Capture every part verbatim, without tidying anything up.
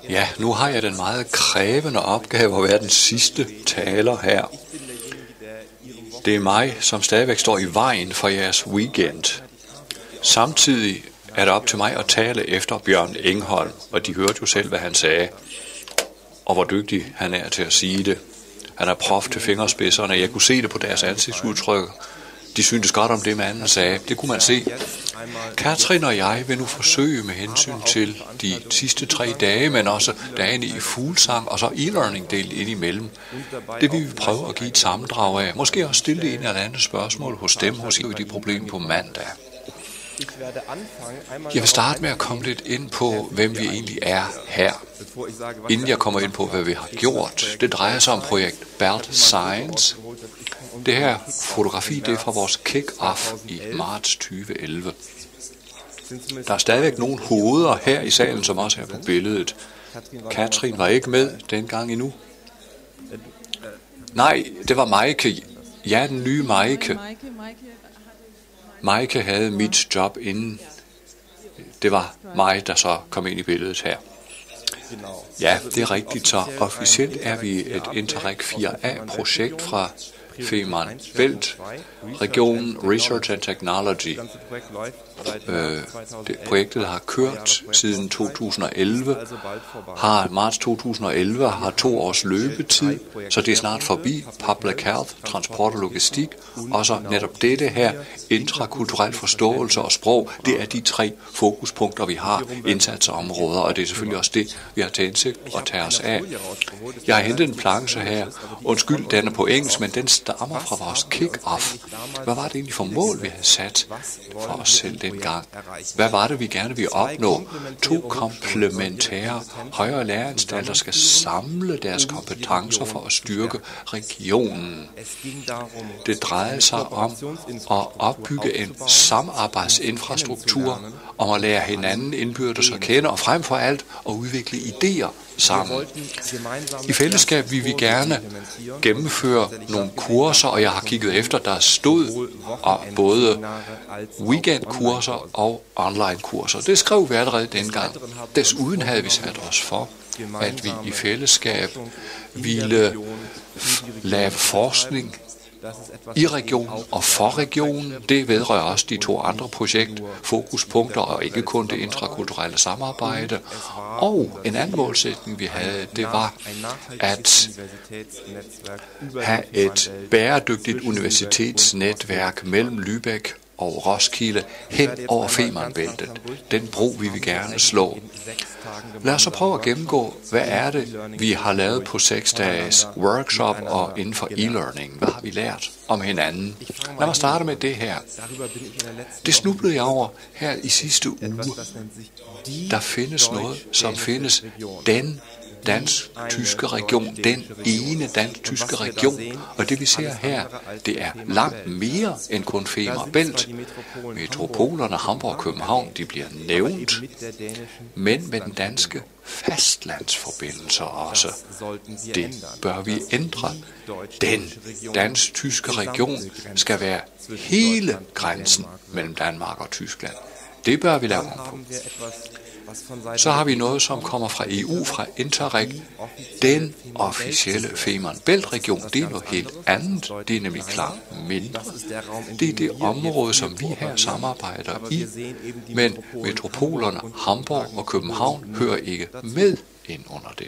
Ja, nu har jeg den meget krævende opgave at være den sidste taler her. Det er mig, som stadigvæk står i vejen for jeres weekend. Samtidig er det op til mig at tale efter Bjørn Engholm, og de hørte jo selv, hvad han sagde, og hvor dygtig han er til at sige det. Han er prof til fingerspidserne. Jeg kunne se det på deres ansigtsudtryk. De syntes godt om det, manden sagde. Det kunne man se. Katrin og jeg vil nu forsøge med hensyn til de sidste tre dage, men også dagene i Fuglsang og så e-learning delt ind imellem. Det vil vi prøve at give et sammendrag af. Måske også stille en eller andet spørgsmål hos dem, hos de problemer på mandag. Jeg vil starte med at komme lidt ind på, hvem vi egentlig er her, inden jeg kommer ind på, hvad vi har gjort. Det drejer sig om projekt BALT Science. Det her fotografi, det er fra vores kick-off i marts tyve elleve. Der er stadigvæk nogle hoveder her i salen, som også er på billedet. Katrin var ikke med dengang endnu. Nej, det var Maike. Ja, den nye Maike. Maike havde mit job inden. Det var mig, der så kom ind i billedet her. Ja, det er rigtigt. Så officielt er vi et Interreg fire A-projekt fra Femern Bælt, regionen Research and Technology. Øh, det, projektet har kørt siden to tusind og elleve, har marts to tusind og elleve, har to års løbetid, så det er snart forbi Public Health, transport og logistik, og så netop dette her, intrakulturel forståelse og sprog, det er de tre fokuspunkter, vi har, indsatsområder, og det er selvfølgelig også det, vi har til indsigt at tage os af. Jeg har hentet en planche her, undskyld, den er på engelsk, men den stammer fra vores kick-off. Hvad var det egentlig for mål, vi havde sat for os selv dengang? Hvad var det, vi gerne ville opnå? To komplementære højere læreanstalter skal samle deres kompetencer for at styrke regionen. Det drejer sig om at opbygge en samarbejdsinfrastruktur, om at lære hinanden indbyrdes at kende, og frem for alt at udvikle idéer sammen. I fællesskab vil vi gerne gennemføre nogle kurser, og jeg har kigget efter, der stod både weekendkurser og online-kurser. Det skrev vi allerede dengang. Desuden havde vi sat os for, at vi i fællesskab ville lave forskning i regionen og for regionen. Det vedrører også de to andre projekt, fokuspunkter og ikke kun det intrakulturelle samarbejde. Og en anden målsætning, vi havde, det var at have et bæredygtigt universitetsnetværk mellem Lübeck og Roskilde hen over Femernbæltet. Den bro vil vi gerne slå. Lad os så prøve at gennemgå, hvad er det, vi har lavet på seks dages workshop og inden for e-learning. Hvad har vi lært om hinanden? Lad mig starte med det her. Det snublede jeg over her i sidste uge. Der findes noget, som findes den dansk-tyske region, den ene dansk-tyske region, og det vi ser her, det er langt mere end kun Femern Bælt. Metropolerne Hamburg og København, de bliver nævnt, men med den danske fastlandsforbindelser også. Det bør vi ændre. Den dansk-tyske region skal være hele grænsen mellem Danmark og Tyskland. Det bør vi lave om på. Så har vi noget, som kommer fra E U, fra Interreg. Den officielle Femern Bælt-region, det er noget helt andet. Det er nemlig klart mindre. Det er det område, som vi her samarbejder i. Men metropolerne Hamburg og København hører ikke med ind under det.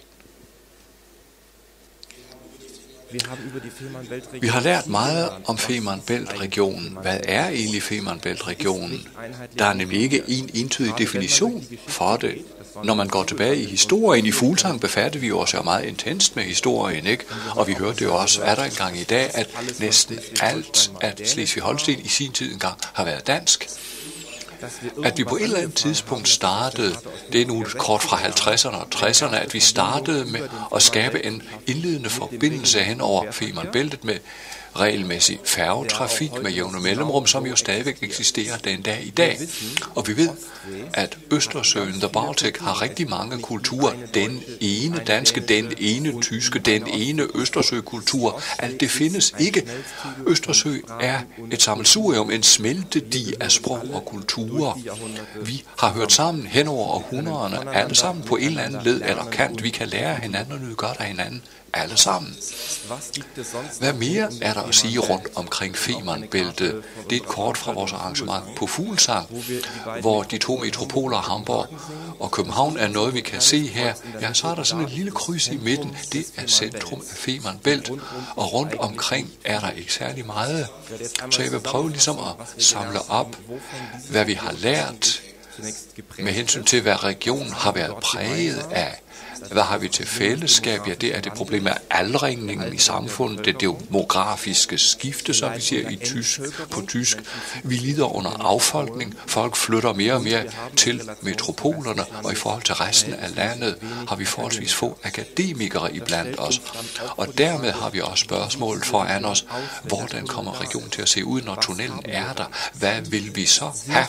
Vi har lært meget om Femern Bælt-regionen. Hvad er egentlig Femern Bælt-regionen? Der er nemlig ikke en entydig definition for det. Når man går tilbage i historien, i Fuglsang befatter vi os jo meget intenst med historien, ikke? Og vi hørte det jo også, er der engang i dag, at næsten alt, at Slesvig-Holsten i sin tid engang har været dansk. At vi på et eller andet tidspunkt startede, det er nu kort fra halvtredserne og tresserne, at vi startede med at skabe en indledende forbindelse hen over Femern Bæltet med regelmæssig færgetrafik med jævne mellemrum, som jo stadigvæk eksisterer den dag i dag. Og vi ved, at Østersøen, the Baltic, har rigtig mange kulturer. Den ene danske, den ene tyske, den ene Østersøkultur. Alt det findes ikke. Østersø er et sammelsurium, en smeltedige af sprog og kulturer. Vi har hørt sammen hen over århundrederne, alle sammen på en eller anden led eller kant. Vi kan lære hinanden og nyde godt af hinanden. Alle sammen. Hvad mere er der at sige rundt omkring Femernbæltet? Det er et kort fra vores arrangement på Fuglsang, hvor de to metropoler, Hamburg og København, er noget, vi kan se her. Ja, så er der sådan et lille kryds i midten. Det er centrum af Femernbælt, og rundt omkring er der ikke særlig meget. Så jeg vil prøve ligesom at samle op, hvad vi har lært med hensyn til, hvad regionen har været præget af. Hvad har vi til fællesskab? Ja, det er det problem med aldringen i samfundet, det demografiske skifte, som vi siger i tysk, på tysk. Vi lider under affolkning. Folk flytter mere og mere til metropolerne, og i forhold til resten af landet har vi forholdsvis få akademikere iblandt os. Og dermed har vi også spørgsmålet foran os, hvordan kommer regionen til at se ud, når tunnelen er der? Hvad vil vi så have?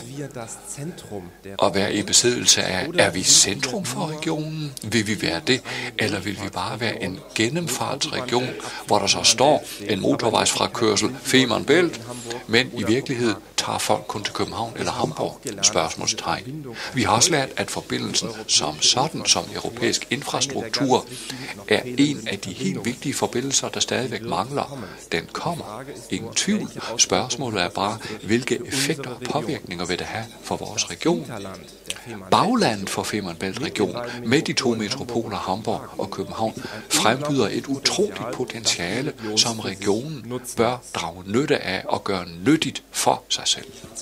Og være i besiddelse af, er vi centrum for regionen? Vil vi være det, eller vil vi bare være en gennemfartsregion, hvor der så står en motorvejsfrakørsel Femernbælt, men i virkeligheden tager folk kun til København eller Hamburg? Spørgsmålstegn. Vi har også lært, at forbindelsen som sådan, som europæisk infrastruktur, er en af de helt vigtige forbindelser, der stadigvæk mangler. Den kommer. Ingen tvivl. Spørgsmålet er bare, hvilke effekter og påvirkninger vil det have for vores region? Baglandet for Femernbælt-regionen med de to metropoler Hamburg og København frembyder et utroligt potentiale, som regionen bør drage nytte af og gøre nyttigt for sig selv.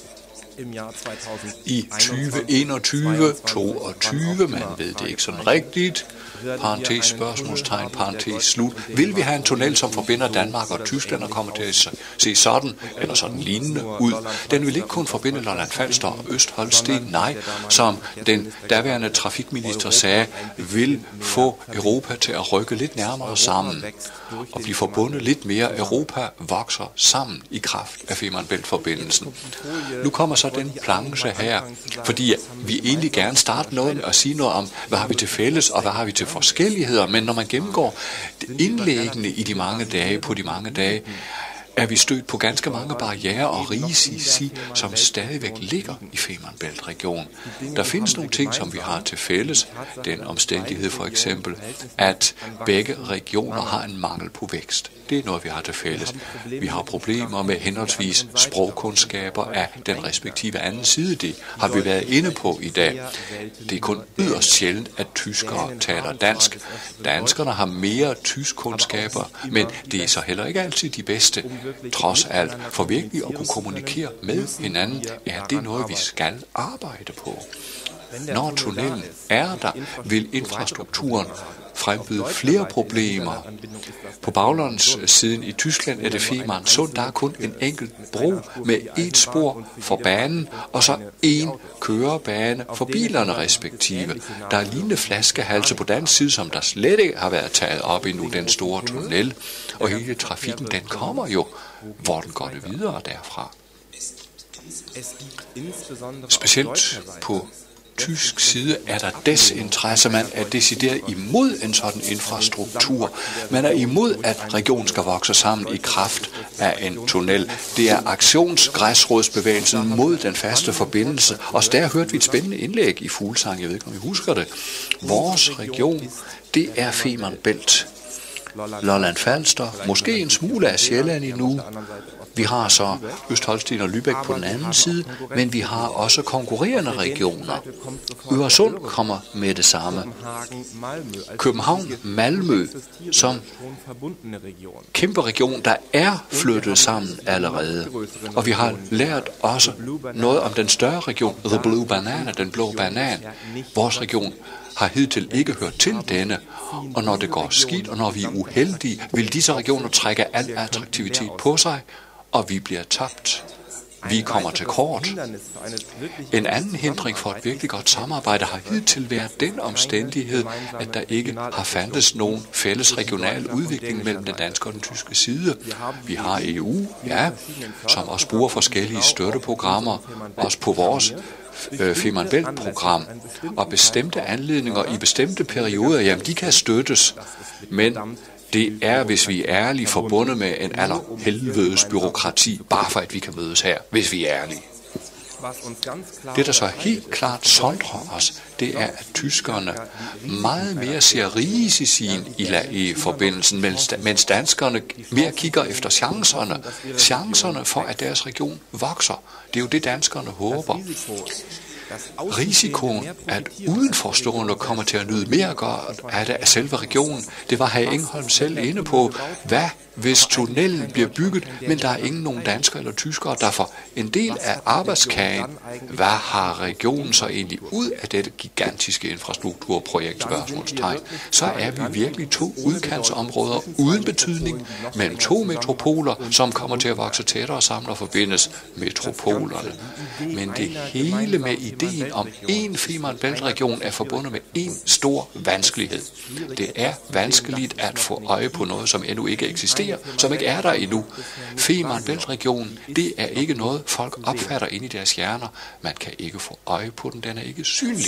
I tyve enogtyve, toogtyve, man ved det ikke sådan rigtigt, parentes, spørgsmålstegn, parentes, slut. Vil vi have en tunnel, som forbinder Danmark og Tyskland og kommer til at se sådan eller sådan lignende ud? Den vil ikke kun forbinde Lolland Falster og Østholsten, nej, som den daværende trafikminister sagde, vil få Europa til at rykke lidt nærmere sammen og blive forbundet lidt mere. Europa vokser sammen i kraft af Femernbælt-forbindelsen. Nu kommer så den planche her, fordi vi egentlig gerne starte noget med at sige noget om, hvad har vi til fælles og hvad har vi til forskelligheder, men når man gennemgår indlæggene i de mange dage, på de mange dage, er vi stødt på ganske mange barrierer og risici, som stadigvæk ligger i Femernbælt-regionen. Der findes nogle ting, som vi har til fælles. Den omstændighed for eksempel, at begge regioner har en mangel på vækst. Det er noget, vi har til fælles. Vi har problemer med henholdsvis sprogkundskaber af den respektive anden side. Det har vi været inde på i dag. Det er kun yderst sjældent, at tyskere taler dansk. Danskerne har mere tyskkundskaber, men det er så heller ikke altid de bedste. Trods alt, for virkelig at kunne kommunikere med hinanden, er det noget, vi skal arbejde på. Når tunnelen er der, vil infrastrukturen frembyde flere problemer. På baglandssiden i Tyskland er det Fehmarnsund. Der er kun en enkelt bro med et spor for banen, og så en kørebane for bilerne respektive. Der er lignende flaskehalse på den side, som der slet ikke har været taget op endnu, den store tunnel. Og hele trafikken, den kommer jo. Hvor den går det videre derfra? Specielt på tysk side er der desinteresse. Man er decideret imod en sådan infrastruktur. Man er imod, at regionen skal vokse sammen i kraft af en tunnel. Det er aktionsgræsrådsbevægelsen mod den faste forbindelse. Og der hørte vi et spændende indlæg i Fuglsang. Jeg ved ikke, om I husker det. Vores region, det er Femernbælt. Lolland Falster, måske en smule af Sjælland endnu. Vi har så Østholsten og Lübeck på den anden side, men vi har også konkurrerende regioner. Øresund kommer med det samme. København, Malmø, som kæmpe region, der er flyttet sammen allerede. Og vi har lært også noget om den større region, The Blue Banana, den blå banan. Vores region har hidtil ikke hørt til denne, og når det går skidt, og når vi er uheldige, vil disse regioner trække al attraktivitet på sig, og vi bliver tabt. vi kommer til kort. En anden hindring for et virkelig godt samarbejde har hidtil været den omstændighed, at der ikke har fandtes nogen fælles regional udvikling mellem den danske og den tyske side. Vi har E U, ja, som også bruger forskellige støtteprogrammer, også på vores Femern Bælt-program, og bestemte anledninger i bestemte perioder, jamen de kan støttes, men det er, hvis vi er ærlige, forbundet med en allerhelvedes byråkrati, bare for at vi kan mødes her, hvis vi er ærlige. Det, der så helt klart sondrer os, det er, at tyskerne meget mere ser risici i forbindelsen, mens danskerne mere kigger efter chancerne. Chancerne for, at deres region vokser. Det er jo det, danskerne håber. Risikoen, at udenforstående kommer til at nyde mere godt af det af selve regionen, det var herr Engholm selv inde på. Hvad hvis tunnelen bliver bygget, men der er ingen nogen danskere eller tyskere, der får en del af arbejdskagen? Hvad har regionen så egentlig ud af dette gigantiske infrastrukturprojekt, spørgsmålstegn? Så er vi virkelig to udkantsområder uden betydning mellem to metropoler, som kommer til at vokse tættere sammen og forbindes metropolerne. Men det hele med ideen om én Femern Bælt-region er forbundet med en stor vanskelighed. Det er vanskeligt at få øje på noget, som endnu ikke eksisterer, som ikke er der endnu. Femern Bælt-regionen, det er ikke noget, folk opfatter ind i deres hjerner. Man kan ikke få øje på den, den er ikke synlig.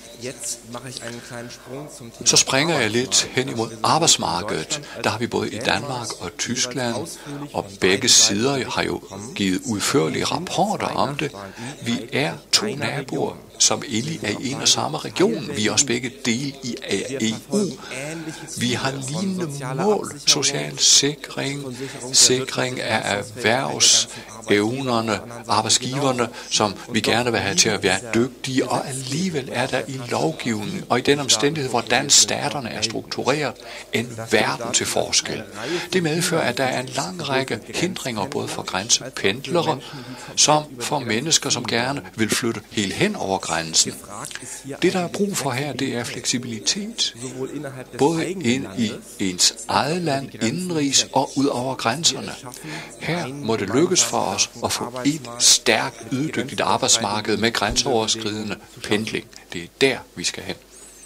Så springer jeg lidt hen imod arbejdsmarkedet. Der har vi både i Danmark og Tyskland, og begge sider har jo givet udførlige rapporter om det. Vi er to naboer, som egentlig er i en og samme region. Vi er også begge del i E U. Vi har lignende mål. Social sikring, sikring af erhvervsevnerne, arbejdsgiverne, som vi gerne vil have til at være dygtige, og alligevel er der i lovgivningen, og i den omstændighed, hvordan staterne er struktureret, en verden til forskel. Det medfører, at der er en lang række hindringer, både for grænsependlere, som for mennesker, som gerne vil flytte helt hen over grænsen. Det, der er brug for her, det er fleksibilitet, både ind i ens eget land, indenrigs og ud over grænserne. Her må det lykkes for os at få et stærkt, ydmygtigt arbejdsmarked med grænseoverskridende pendling. Det er der, vi skal hen.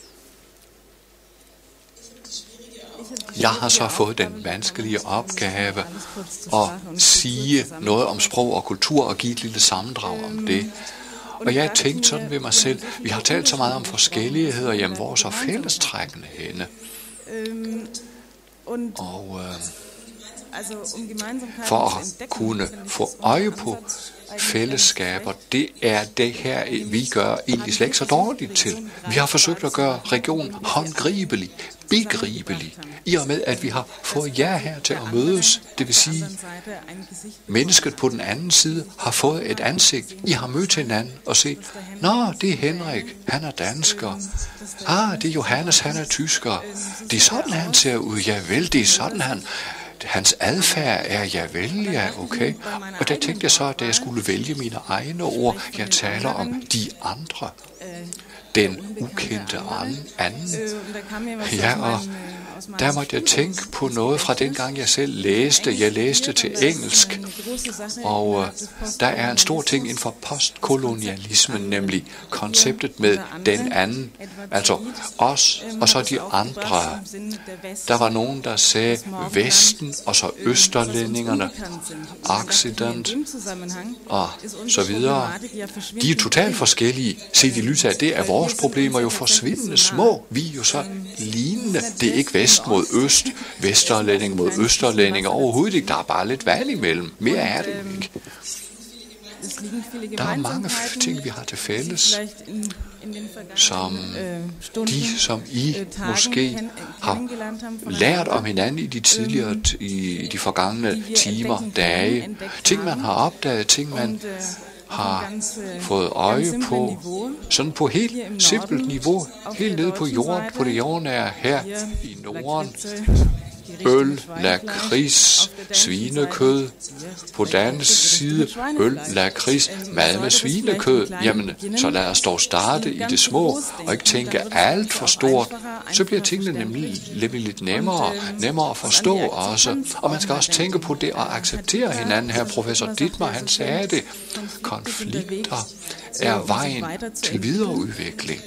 Jeg har så fået den vanskelige opgave at sige noget om sprog og kultur og give et lille sammendrag om det. Og jeg tænkte sådan ved mig selv, vi har talt så meget om forskelligheder, jamen hvor er så fællestrækkende henne? Og øh, for at kunne få øje på fællesskaber, det er det her, vi gør egentlig slet ikke så dårligt til. Vi har forsøgt at gøre regionen håndgribelig, begribelig, i og med, at vi har fået jer her til at mødes. Det vil sige, mennesket på den anden side har fået et ansigt. I har mødt hinanden og set, nå, det er Henrik, han er dansker. Ah, det er Johannes, han er tysker. Det er sådan, han ser ud. Ja vel, det er sådan, han... Hans adfærd er, ja vel, ja, okay. Og der tænkte jeg så, da jeg skulle vælge mine egne ord, jeg taler om de andre. Den ukendte anden. Ja, og der måtte jeg tænke på noget fra dengang, jeg selv læste. Jeg læste til engelsk, og uh, der er en stor ting inden for postkolonialismen, nemlig konceptet med den anden, altså os og så de andre. Der var nogen, der sagde Vesten og så østerlændingerne, Occident og så videre. De er totalt forskellige. Set i lyset af det er vores problemer jo forsvindende små. Vi er jo så lignende. Det er ikke vest mod øst, vesterlænding mod østerlænding. Overhovedet ikke. Der er bare lidt valg imellem. Mere er det ikke. Der er mange ting, vi har til fælles, som de, som I måske har lært om hinanden i de tidligere, i de forgangne timer, dage. Ting, man har opdaget, ting, man har fået øje på, sådan på helt simpelt niveau, helt nede på jorden, på det jordnære her i Norden. øl, lakrids, svinekød. På den anden side øl, lakrids, mad med svinekød. Jamen, så lad os dog starte i det små, og ikke tænke alt for stort. Så bliver tingene nemlig, nemlig lidt nemmere, nemmere at forstå også. Og man skal også tænke på det og acceptere hinanden. Her professor Dittmar, han sagde det. Konflikter er vejen til videreudvikling.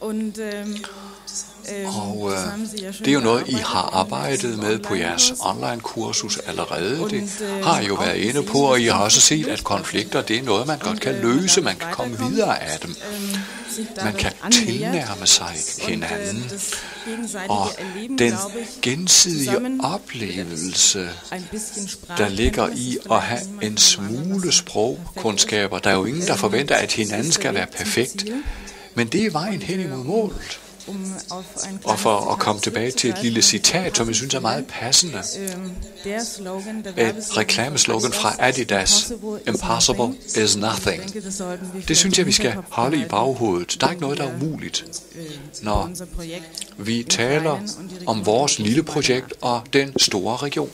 Og øh, det er jo noget, I har arbejdet med på jeres online-kursus allerede. Det har I jo været inde på, og I har også set, at konflikter, det er noget, man godt kan løse. Man kan komme videre af dem. Man kan tilnærme sig hinanden. Og den gensidige oplevelse, der ligger i at have en smule sprogkundskaber. Der er jo ingen, der forventer, at hinanden skal være perfekt. Men det er vejen hen imod målet. Og for at komme tilbage til et lille citat, som jeg synes er meget passende. Et reklameslogan fra Adidas. Impossible is nothing. Det synes jeg, vi skal holde i baghovedet. Der er ikke noget, der er umuligt, når vi taler om vores lille projekt og den store region.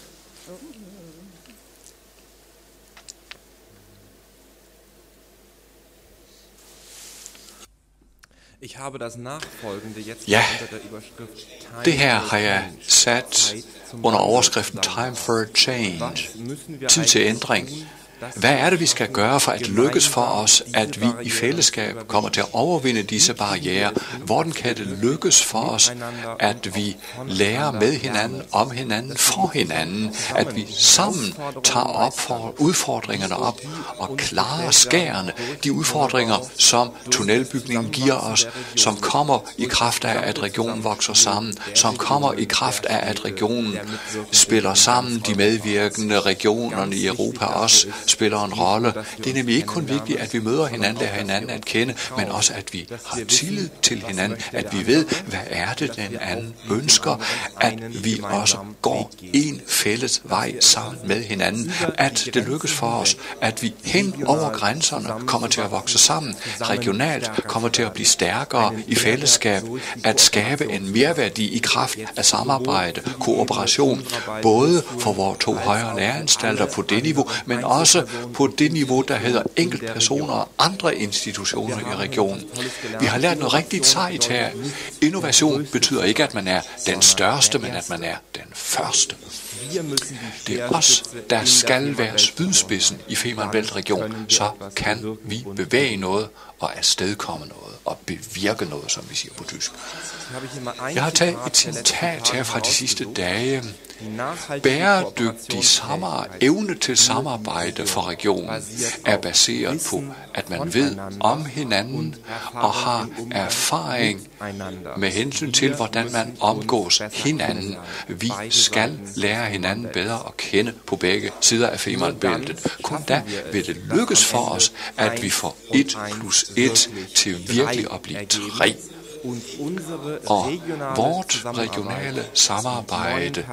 Ja, det her har jeg sat under overskriften Time for a Change. Tid til ændring. Hvad er det, vi skal gøre for at lykkes for os, at vi i fællesskab kommer til at overvinde disse barrierer? Hvordan kan det lykkes for os, at vi lærer med hinanden, om hinanden, for hinanden? At vi sammen tager op for udfordringerne op og klarer skærene. De udfordringer, som tunnelbygningen giver os, som kommer i kraft af, at regionen vokser sammen, som kommer i kraft af, at regionen spiller sammen, de medvirkende regionerne i Europa også spiller en rolle. Det er nemlig ikke kun vigtigt, at vi møder hinanden, lærer hinanden at kende, men også, at vi har tillid til hinanden, at vi ved, hvad er det, den anden ønsker, at vi også går en fælles vej sammen med hinanden, at det lykkes for os, at vi hen over grænserne kommer til at vokse sammen, regionalt kommer til at blive stærkere i fællesskab, at skabe en merværdi i kraft af samarbejde, kooperation, både for vores to højere læreanstalter på det niveau, men også på det niveau, der hedder enkeltpersoner og andre institutioner i regionen. Vi har lært noget rigtig sejt her. Innovation betyder ikke, at man er den største, men at man er den første. Det er os, der skal være spydspidsen i Femern Bælt-regionen, så kan vi bevæge noget og afstedkomme noget og bevirke noget, som vi siger på tysk. Jeg har taget et citat her fra de sidste dage. Bæredygtig samar- evne til samarbejde for regionen er baseret på, at man ved om hinanden og har erfaring med hensyn til, hvordan man omgås hinanden. Vi skal lære hinanden bedre at kende på begge sider af Femern-bæltet. Kun da vil det lykkes for os, at vi får et plus et til virkelig at blive tre. Og vort regionale samarbejde,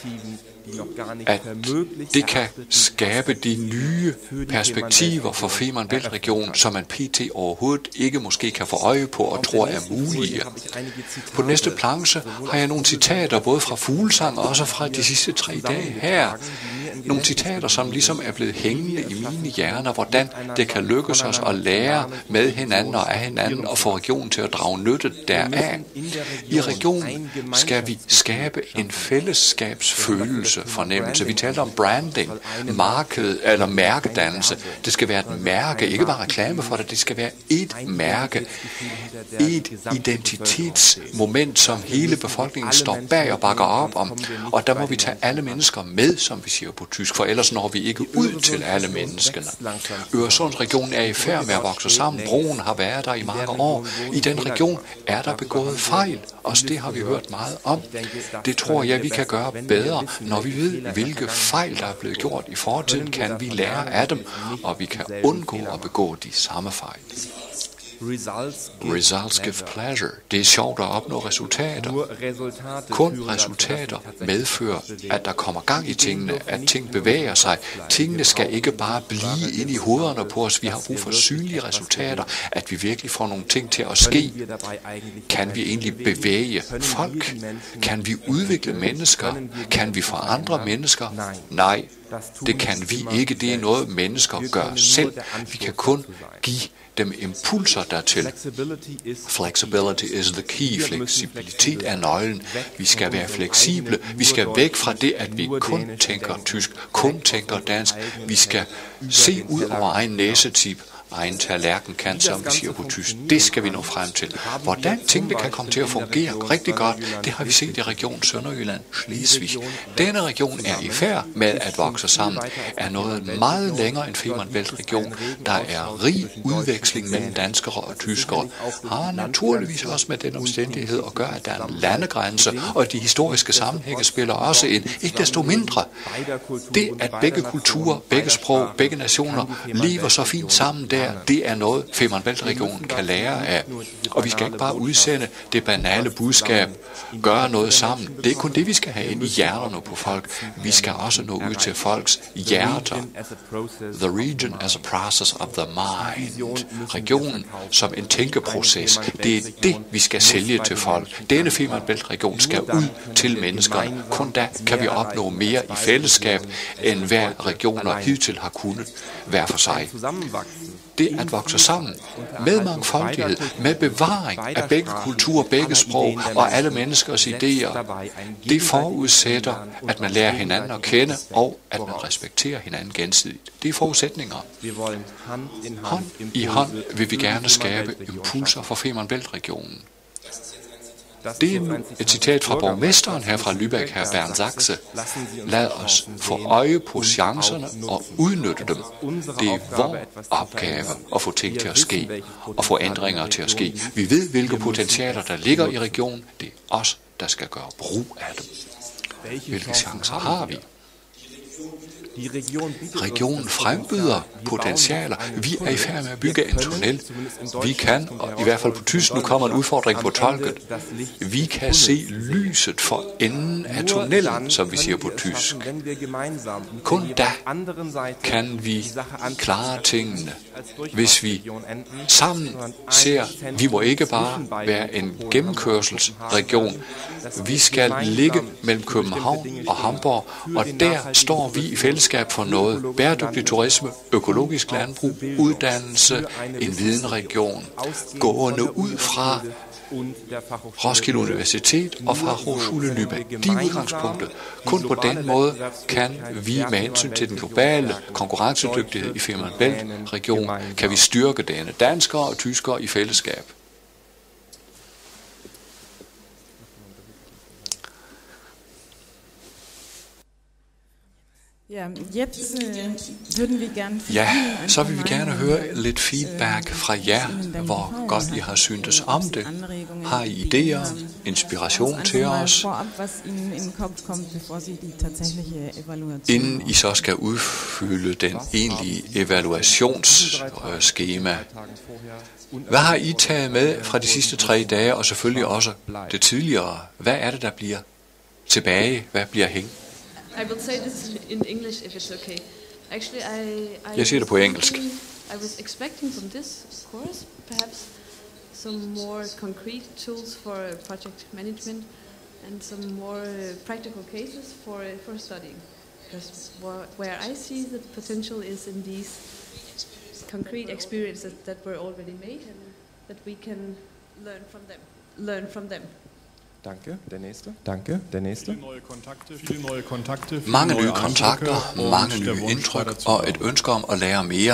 at det kan skabe de nye perspektiver for Femern Bælt-regionen, som man pt. Overhovedet ikke måske kan få øje på og tror er mulige. På den næste planche har jeg nogle citater, både fra Fuglsang og også fra de sidste tre dage her. Nogle citater, som ligesom er blevet hængende i mine hjerner, hvordan det kan lykkes os at lære med hinanden og af hinanden og få regionen til at drage nytte deraf. I regionen skal vi skabe en fællesskabsfølelse, fornemmelse. Vi taler om branding, marked eller mærkedannelse. Det skal være et mærke, ikke bare reklame for det, det skal være et mærke, et identitetsmoment, som hele befolkningen står bag og bakker op om. Og der må vi tage alle mennesker med, som vi siger på tysk, for ellers når vi ikke ud til alle menneskene. Øresundsregionen er i færd med at vokse sammen. Broen har været der i mange år. I den region er der begået fejl, og det har vi hørt meget om. Det tror jeg, vi kan gøre bedre, når vi ved, hvilke fejl, der er blevet gjort i fortiden, kan vi lære af dem, og vi kan undgå at begå de samme fejl. Results give pleasure. Det er sjovt at opnå resultater. Kun resultater medfører, at der kommer gang i tingene, at ting bevæger sig. Tingene skal ikke bare blive inde i hovederne på os. Vi har brug for synlige resultater, at vi virkelig får nogle ting til at ske. Kan vi egentlig bevæge folk? Kan vi udvikle mennesker? Kan vi forandre mennesker? Nej, det kan vi ikke. Det er noget, mennesker gør selv. Vi kan kun give dem impulser dertil. Flexibility is the key. Fleksibilitet er nøglen. Vi skal være fleksible. Vi skal væk fra det, at vi kun tænker tysk, kun tænker dansk. Vi skal se ud over egen næsetip, egen tallerkenkant, som vi siger på tysk. Det skal vi nå frem til. Hvordan tingene kan komme til at fungere rigtig godt, det har vi set i region Sønderjylland, Slesvig. Denne region er i færd med at vokse sammen, er noget meget længere end Femern Bælt-region. Der er rig udveksling mellem danskere og tyskere, har naturligvis også med den omstændighed at gøre, at der er en landegrænse, og de historiske sammenhænge spiller også ind. Ikke desto mindre. Det, at begge kulturer, begge sprog, begge nationer lever så fint sammen der, det er noget, Femern Bælt-regionen kan lære af. Og vi skal ikke bare udsende det banale budskab, gøre noget sammen. Det er kun det, vi skal have ind i hjerterne på folk. Vi skal også nå ud til folks hjerter. The region as a process of the mind. Regionen som en tænkeproces. Det er det, vi skal sælge til folk. Denne Femern Bælt-region skal ud til menneskerne. Kun da kan vi opnå mere i fællesskab, end hver regioner hidtil har kunnet hver for sig. Det at vokse sammen med mangfoldighed, med bevaring af begge kulturer, begge sprog og alle menneskers idéer, det forudsætter, at man lærer hinanden at kende og at man respekterer hinanden gensidigt. Det er forudsætninger. Hånd i hånd vil vi gerne skabe impulser for Femern Bælt-regionen. Det er et citat fra borgmesteren her fra Lübeck, hr. Bernd Sachse. Lad os få øje på chancerne og udnytte dem. Det er vores opgave at få ting til at ske og få ændringer til at ske. Vi ved, hvilke potentialer der ligger i regionen. Det er os, der skal gøre brug af dem. Hvilke chancer har vi? Regionen frembyder potentialer. Vi er i færd med at bygge en tunnel. Vi kan, og i hvert fald på tysk, nu kommer en udfordring på tolket, vi kan se lyset for enden af tunnelen, som vi siger på tysk. Kun da kan vi klare tingene. Hvis vi sammen ser, vi må ikke bare være en gennemkørselsregion. Vi skal ligge mellem København og Hamburg, og der står vi i fællesskab for noget. Bæredygtig turisme, økologisk landbrug, uddannelse, en videnregion, gående ud fra Roskilde Universitet og fra Hochschule Lübeck. De udgangspunkter. Kun på den måde kan vi med hensyn til den globale konkurrencedygtighed i Femern Bælt-regionen, kan vi styrke denne danskere og tyskere i fællesskab. Ja, jetzt, øh, würden vi gerne ja, så vil vi gerne høre lidt feedback fra jer, hvor godt I har syntes om det. Har I idéer, inspiration til os, inden I så skal udfylde den egentlige evaluationsskema. Hvad har I taget med fra de sidste tre dage, og selvfølgelig også det tidligere? Hvad er det, der bliver tilbage? Hvad bliver hængt? I will say this in English if it's okay. Actually, I, I Jeg siger det på engelsk. I was expecting from this course perhaps some more concrete tools for project management and some more practical cases for for studying. Because where I see the potential is in these concrete experiences that were already made and that we can learn from them. Learn from them. Danke, der næste. Danke, der næste. Mange nye kontakter, mange nye indtryk og et ønske om at lære mere.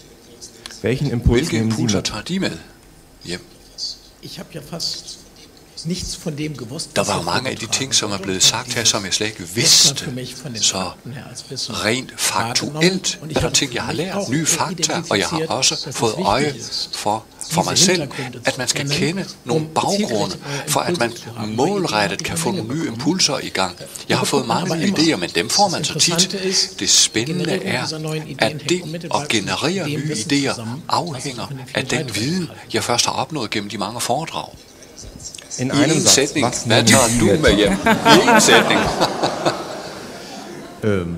Hvilke impulser tager de med hjem? Der var mange af de ting, som er blevet sagt her, som jeg slet ikke vidste. Så rent faktuelt er der ting, jeg har lært, nye fakta, og jeg har også fået øje for, for mig selv, at man skal kende nogle baggrunde, for at man målrettet kan få nogle nye impulser i gang. Jeg har fået mange nye idéer, men dem får man så tit. Det spændende er, at det at generere nye idéer afhænger af den viden, jeg først har opnået gennem de mange foredrag. In I en sætning, hvad tager du med hjem? I en sætning. ähm,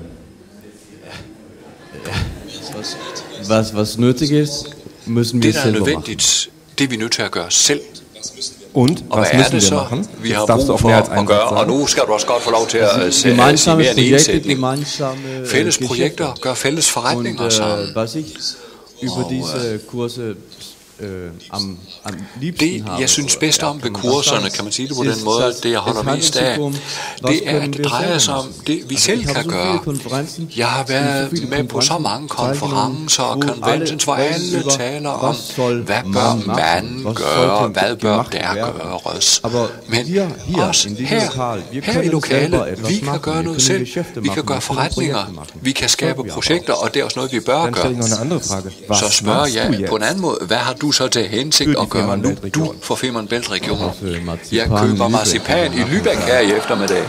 was, was nötig ist, müssen wir Det, der er selber machen. nødvendigt, det er vi nødt til at gøre selv. Und Og was hvad er müssen det wir så, machen? vi Jetzt har darfst du brug auch for mehr als at einen gøre? Satz Og sagen. nu skal du også godt få lov til at sige sige Gemeinsame mere end en Projekte, sætning. gemeinsame Fælles äh, projekter Geschäfte. gør fælles forretninger Und sammen. äh, was ich über diese Kurse äh, am, am liebsten Det, habe, jeg synes bedst om ja, ved kan man godt kurserne, sagen, kan man sige det på ist, den måde, dass det jeg holder es handelt mest sich af, um, was det er, können at det wir drejer selber sig om machen. det, vi Altså, selv ich habe kan so viele gøre. Konferenzen, Jeg har so været viele med på så Konferenzen mange konferencer og teilgenommen, wo conventions, hvor alle alle über, taler om, was soll hvad man bør machen, man was gøre, sollte hvad bør gemacht der werden. gøres. Aber Men hier, hier også in diesem her, Lokal, wir her i können selber lokalet, etwas vi kan machen, gøre wir noget können selv, Geschäfte vi kan machen, gøre wir können forretninger, Projekte machen. vi kan skabe Können wir projekter, og det er også noget, vi bør Dann stelle gøre. ich noch eine andere Frage. Was Så spørger machst du jeg jetzt? på en anden måde, hvad har du så til hensigt Für die at gøre nu, Fehmarnbelt-region. du for Femern-Bælt-regionen? Og for marcipan Jeg i køber Lübeck. marcipan i Lübeck her i eftermiddag.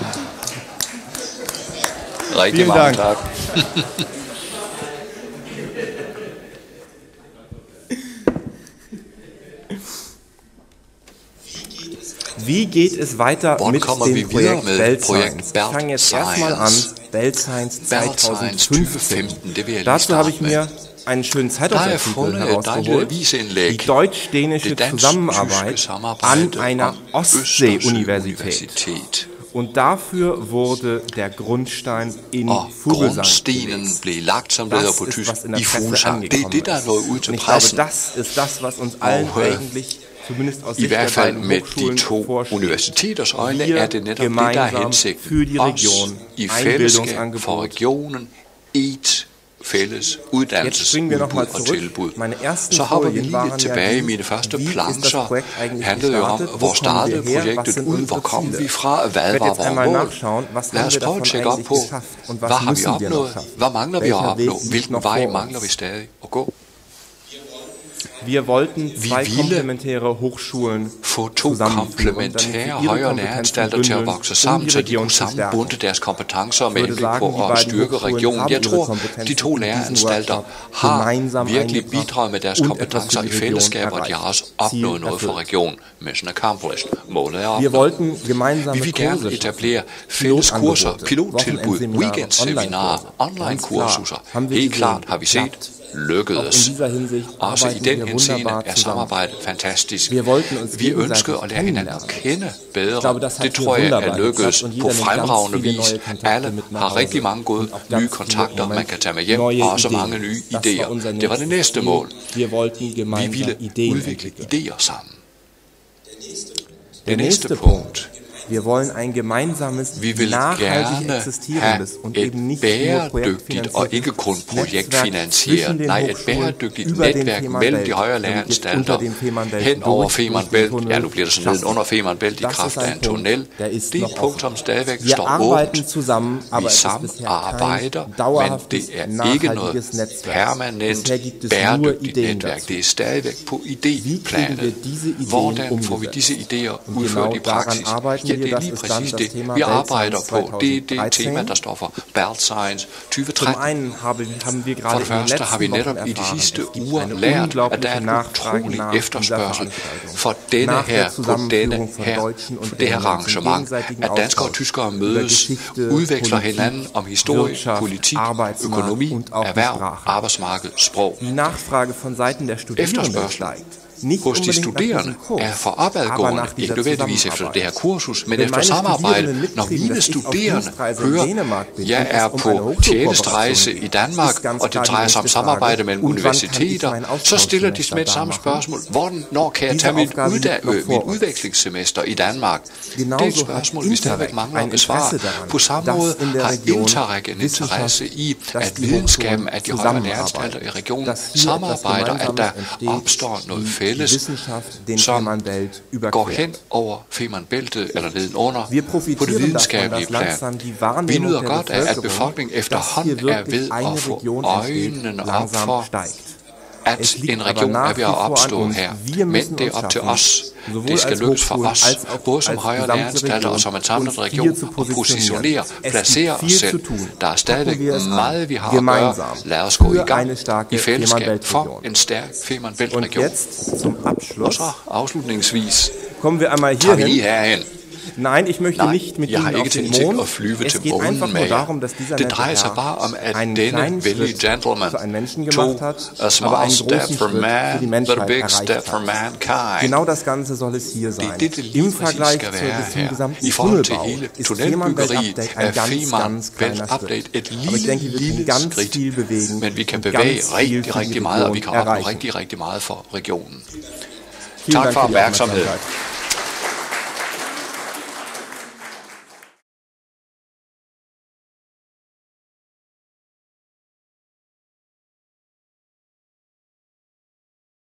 Rigtig Vielen mange Dank. tak. Wie geht es weiter Wann mit kommen dem wir wieder Projekt mit Belt Projekt Science? Belt Ich fange jetzt erstmal an, Science. Belt Science Belt Science zwanzig tyve fünfzehn. femten, det vil jeg lige Dazu habe starte ich med. mir einen schönen Der har jeg Zeitungsartikel fundet et dejligt herausgeholt. avisindlæg. Die deutsch-dänische Det dansk-tyske Zusammenarbeit samarbejde an einer om Ostsee-Universität. Østersø-universitet. Und dafür wurde der Grundstein in Og Fuglsang grundstenen gelegt. blev lagt, som det Das hedder på ist, tysk, was in der i Presse Fuglsang. Det er angekommen det, der er ist. nået ud Und til ich glaube, pressen. das ist das, was uns allen Og, øh, eigentlich, zumindest aus I Sicht der hvert fald beiden med de Hochschulen, to vorschwebt. universiteters øjne Wir er det netop det, der er gemeinsam hensigten. für die Os Region i ein fællesskab Bildungsangebot. for regionen et fælles Jetzt springen wir noch mal uddannelsesudbud og zurück. tilbud. Meine ersten Så hopper vi Folien lige waren lidt ja tilbage. die, Mine første wie ist das plancher Projekt eigentlich handlede jo om, gestartet? Wo hvor kommen startede wir her? Was projektet sind ud, unsere hvor kom Ziele? vi fra, Ich hvad werde var jetzt vores einmal mål? nachschauen, was Lad haben os wir prøve davon at tjekke op eigentlich på, geschafft und hvad was har vi müssen wir noch opnået, schaffen? hvad mangler vi at Welcher Weg opnå, liegt hvilken noch vej vor mangler uns? vi stadig at gå. Wir wollten Vi zwei ville komplementäre Hochschulen få to zusammenführen, komplementære damit sie ihre højere Kompetenzen læreanstalter til at bündeln, vokse um sammen, die så de Region kunne zu stärken. sammenbunde deres kompetencer med Ich würde henblik sagen, die på at beiden styrke Hochschulen regionen. haben Jeg ihre tror, Kompetenzen de to in diesem læreanstalter Workshop har gemeinsam virkelig eingebracht bidraget med deres und kompetencer etwas i für die fællesskab, Region og de har også erreicht. opnået Ziel noget for erfüllt. regionen. Mission accomplished. Målet er Wir opnået. wollten gemeinsame Vi vil gerne Kurse etablere fælles kurser, Pilotangebote, pilottilbud, Wochenendseminare, weekendseminarer, Online-Kurse. online-kursuser. Ganz klar, haben wir Helt gesehen, klart har vi set, klappt. Auch in lykkedes. dieser Hinsicht Også i arbeiten den wir henseende wunderbar er zusammen. samarbejdet fantastisk. Wir wollten uns Vi ønskede gegenseitig at lære hinanden at kende bedre. glaube, das hat Det hier tror jeg wunderbar er lykkedes geklappt, und på jeder nimmt ganz fremragende viele vis. neue Kontakte Alle mit nach har Hause rigtig mange gode und auch nye ganz kontakter, viele, man kan tage med hjem, neue og også Ideen. mange nye Das war idéer. unser Det var det nächstes næste Ziel. mål. Wir wollten Vi gemeinsam ville Ideen udvikle entwickeln. idéer sammen. Der Det næste nächste punkt. Punkt. Wir wollen ein gemeinsames, Vi vil nachhaltig gerne existierendes have und et eben nicht nur bæredygtigt og ikke kun projektfinansieret, nej, et bæredygtigt netværk mellem de højere læreanstalter hen over Femern-Bælt. Ja, nu bliver det sådan ned under Femern-Bælt i kraft af en tunnel. Det er et punkt, som stadigvæk står åbent. Vi samarbejder, men det er ikke noget permanent bæredygtigt netværk. Det er stadigvæk på idéplanet. Hvordan får vi disse idéer udført i praksis? Ja, det er lige præcis det, vi arbejder på. Det er det tema, der står for Belt Science tyve tretten. For det første har vi netop i de sidste uger lært, at der er en utrolig efterspørgsel for denne her, på denne her, for det her arrangement, at danskere og tyskere mødes, udveksler hinanden om historie, politik, økonomi, erhverv, arbejdsmarked, sprog. Efterspørgsel hos de studerende er for opadgående, ikke nødvendigvis efter det her kursus, men efter samarbejde. Når mine studerende hører, jeg er på tjenestrejse i Danmark, og det drejer sig om samarbejde mellem universiteter, så stiller de med et samme spørgsmål. Hvornår kan jeg tage mit, udda- øh, mit udvekslingssemester i Danmark? Det er et spørgsmål, vi stadigvæk mangler at besvare. På samme måde har Interreg en interesse i, at videnskaben af de højere læreanstalter i regionen samarbejder, at der opstår noget fælles fælles, som går hen over Femern-bæltet eller nedenunder på det videnskabelige plan. Vi nyder godt af, at befolkningen efterhånden er ved at få øjnene op for, at en region er ved at opstå her, men det er op til os. Det skal lykkes for os, både som højere læreanstalter og som en samlet region, at positionere, placere os selv. Der er stadig meget, vi har at gøre. Lad os gå i gang i fællesskab for en stærk Femern-Bælt-region. Og så afslutningsvis tager vi lige herhen. Nein, ich möchte Nej, nicht mit jeg har Ihnen ikke auf den tænkt Mond. at flyve Es til geht einfach månen nur med jer. darum, dass dieser Det nette drejer sig Herr bare om, at einen denne kleinen vældige Schritt gentleman für einen Menschen tog gemacht hat, a aber small einen step großen for Schritt für die man, but a Menschheit big erreicht step for hat. mankind. Genau das Ganze soll es hier sein. Det er det, det lige Im præcis Vergleich skal zu, være zum her. gesamten I forhold til Tunnelbau hele ist tunnelbyggeriet Femern-Belt-Update er ein ganz, ganz kleiner Femern-Belt-Update Schritt. et Aber ich denke, lille, wir können lille ganz skridt, viel bewegen men vi kan und bevæge ganz viel rigtig, für die rigtig meget, og vi Region kan opnå erreichen. rigtig, rigtig meget for regionen. Vielen Tak Dank for für die opmærksomheden. Aufmerksamkeit.